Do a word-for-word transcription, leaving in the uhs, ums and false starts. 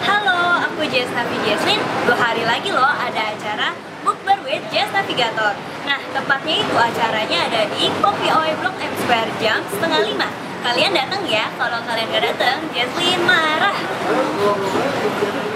Halo, aku Jess Navi Jesslyn. Dua hari lagi loh ada acara Bukber with Jess Navigator. Nah, tepatnya itu acaranya ada di Kopi Oe Blok M Square jam setengah lima. Kalian datang ya, kalau kalian gak datang, Jesslyn marah.